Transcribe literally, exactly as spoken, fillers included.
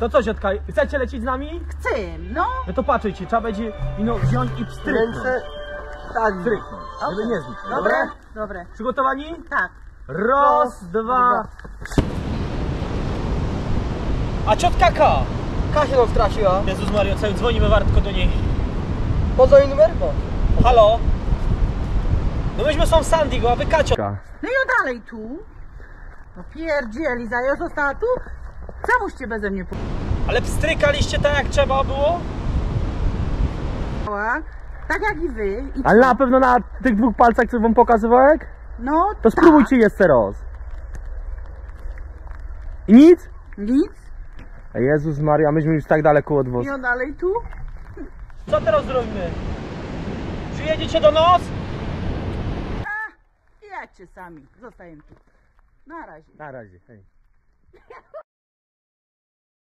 To co, ciotka, chcecie lecieć z nami? Chcę, no. No to patrzcie, trzeba będzie ino wziąć i pstryknąć. Ręce tak Pstryknąć, żeby nie znikł. Dobre? Dobre. Przygotowani? Tak. Raz, dwa, trzy. A ciotka K? Kasia nam straciła. Jezus Mario, co dzwonimy Wartko do niej. Podzwoni numer? Bo. Halo? No myśmy są Sandigo, a wy Kacio. No i dalej tu. No pierdzieli, zaja została tu? Czemuście beze mnie Ale pstrykaliście tak jak trzeba było? powiedziała? Tak jak i wy. I Ale na pewno na tych dwóch palcach, co wam pokazywałem? No To spróbujcie jeszcze raz. I nic? Nic. Jezus Maria, myśmy już tak daleko od was. I on dalej tu? Co teraz zrobimy? Przyjedziecie do nas? A, jedźcie sami. Zostajemy tu. Na razie. Na razie, hej.